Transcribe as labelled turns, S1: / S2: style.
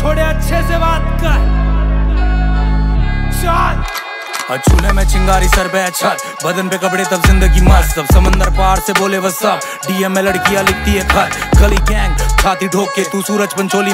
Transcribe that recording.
S1: छोड़े अच्छे से बात कर। चल
S2: चूल्हे में चिंगारी सर पे छत, बदन पे कपड़े तब जिंदगी मस्त। सब समंदर पार से बोले वह सब, डीएम में लड़कियां लिखती है खत। गली गैंग छाती ठोक के तू सूरज पंचोली